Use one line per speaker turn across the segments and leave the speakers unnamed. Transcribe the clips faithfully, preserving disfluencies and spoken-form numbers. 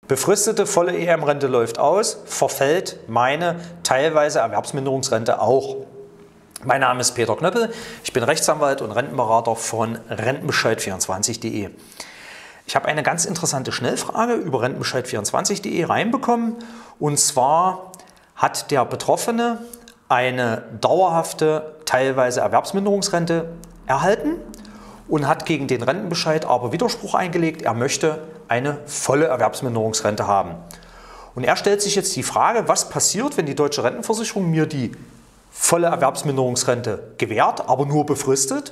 Befristete volle E M-Rente läuft aus, verfällt meine teilweise Erwerbsminderungsrente auch. Mein Name ist Peter Knöppel, ich bin Rechtsanwalt und Rentenberater von Rentenbescheid vierundzwanzig punkt de. Ich habe eine ganz interessante Schnellfrage über Rentenbescheid vierundzwanzig punkt de reinbekommen, und zwar hat der Betroffene eine dauerhafte teilweise Erwerbsminderungsrente erhalten und hat gegen den Rentenbescheid aber Widerspruch eingelegt, er möchte eine volle Erwerbsminderungsrente haben. Und er stellt sich jetzt die Frage, was passiert, wenn die Deutsche Rentenversicherung mir die volle Erwerbsminderungsrente gewährt, aber nur befristet?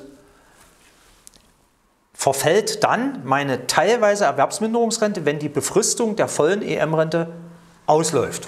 Verfällt dann meine teilweise Erwerbsminderungsrente, wenn die Befristung der vollen E M-Rente ausläuft?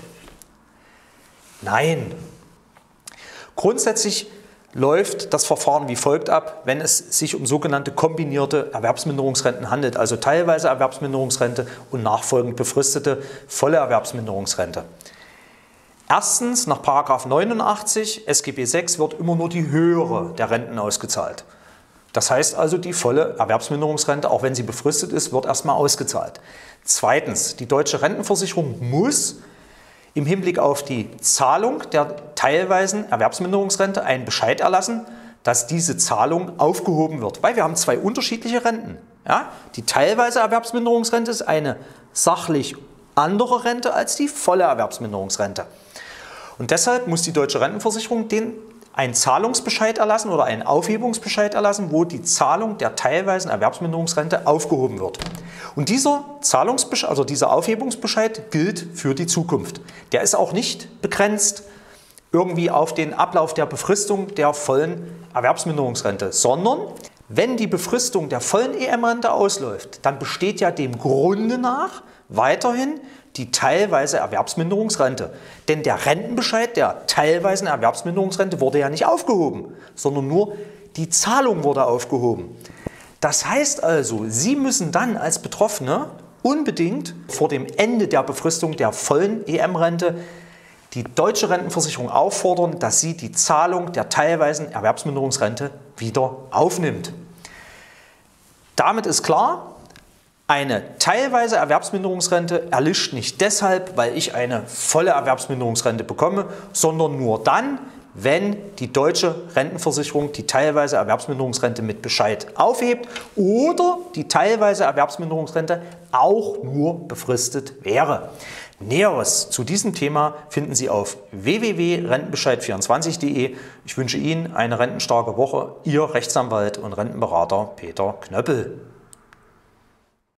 Nein. Grundsätzlich läuft das Verfahren wie folgt ab, wenn es sich um sogenannte kombinierte Erwerbsminderungsrenten handelt, also teilweise Erwerbsminderungsrente und nachfolgend befristete volle Erwerbsminderungsrente. Erstens, nach Paragraph neunundachtzig S G B sechs wird immer nur die höhere der Renten ausgezahlt. Das heißt also, die volle Erwerbsminderungsrente, auch wenn sie befristet ist, wird erstmal ausgezahlt. Zweitens, die Deutsche Rentenversicherung muss im Hinblick auf die Zahlung der teilweisen Erwerbsminderungsrente einen Bescheid erlassen, dass diese Zahlung aufgehoben wird. Weil wir haben zwei unterschiedliche Renten. Ja? Die teilweise Erwerbsminderungsrente ist eine sachlich andere Rente als die volle Erwerbsminderungsrente. Und deshalb muss die Deutsche Rentenversicherung den einen Zahlungsbescheid erlassen oder einen Aufhebungsbescheid erlassen, wo die Zahlung der teilweisen Erwerbsminderungsrente aufgehoben wird. Und dieser Zahlungsbescheid, also dieser Aufhebungsbescheid gilt für die Zukunft. Der ist auch nicht begrenzt irgendwie auf den Ablauf der Befristung der vollen Erwerbsminderungsrente, sondern wenn die Befristung der vollen E M-Rente ausläuft, dann besteht ja dem Grunde nach weiterhin die teilweise Erwerbsminderungsrente. Denn der Rentenbescheid der teilweisen Erwerbsminderungsrente wurde ja nicht aufgehoben, sondern nur die Zahlung wurde aufgehoben. Das heißt also, Sie müssen dann als Betroffene unbedingt vor dem Ende der Befristung der vollen E M-Rente die Deutsche Rentenversicherung auffordern, dass sie die Zahlung der teilweisen Erwerbsminderungsrente wieder aufnimmt. Damit ist klar, eine teilweise Erwerbsminderungsrente erlischt nicht deshalb, weil ich eine volle Erwerbsminderungsrente bekomme, sondern nur dann, wenn die Deutsche Rentenversicherung die teilweise Erwerbsminderungsrente mit Bescheid aufhebt oder die teilweise Erwerbsminderungsrente auch nur befristet wäre. Näheres zu diesem Thema finden Sie auf w w w punkt rentenbescheid vierundzwanzig punkt de. Ich wünsche Ihnen eine rentenstarke Woche. Ihr Rechtsanwalt und Rentenberater Peter Knöppel.